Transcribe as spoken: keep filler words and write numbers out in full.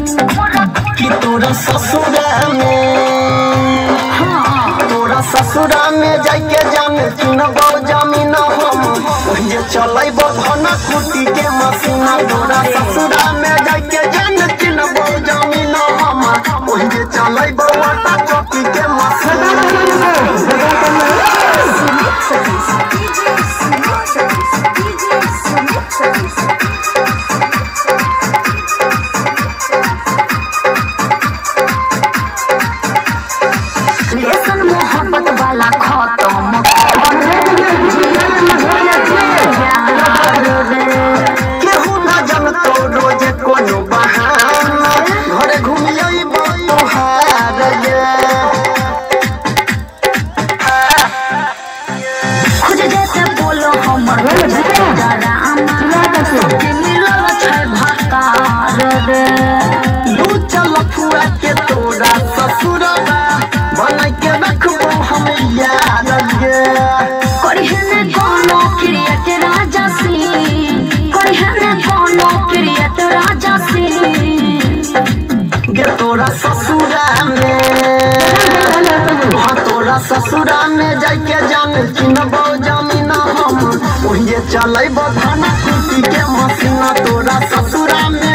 कि तोरा ससुरा में तोरा ससुरा में जाके जान किनबो जमीन हम ओहिजे चलैबो धना कुटी के मसीना तोरा ससुरा में जाके जान किनबो जमीन हम ओहिजे चलैबो आटा चक्की के मसीना मोहब्बत वाला खत्म केहू ना जानतो रोज कोनो बहाना घरे घूमिए तोहार गे खुद जैसे बोलो हमर मिलल छै भकार रे दू चल फुआ के तोरा ससुरबा बना के रखबो हम याद गे करहने कोनो क्रिएट राजा सी करहने कोनो क्रिएट राजा सी गे तोरा ससुरा में हाँ तोरा ससुरा में जाके जान किनबो जमीन हम ओहिजे चलैबो धाना कुटी के मसीना तोरा ससुरा में